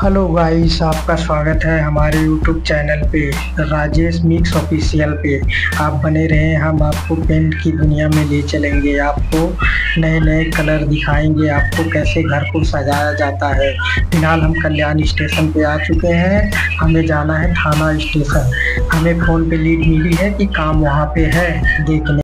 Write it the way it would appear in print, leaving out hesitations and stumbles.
Hello guys, आपका स्वागत है हमारे यूट्यूब चैनल पे राजेश मिक्स ऑफिशियल पे। आप बने रहें, हम आपको पेंट की दुनिया में ले चलेंगे। आपको नए नए कलर दिखाएंगे, आपको कैसे घर को सजाया जाता है। फिलहाल हम कल्याण स्टेशन पे आ चुके हैं, हमें जाना है थाना स्टेशन। हमें फ़ोन पे लीड मिली है कि काम वहाँ पे है, देखने